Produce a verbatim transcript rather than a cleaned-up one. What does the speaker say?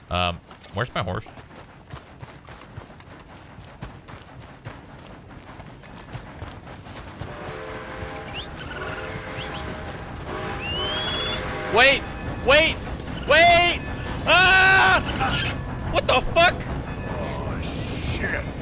Um, where's my horse? Wait! Wait! Wait! Ah! What the fuck? Oh, shit.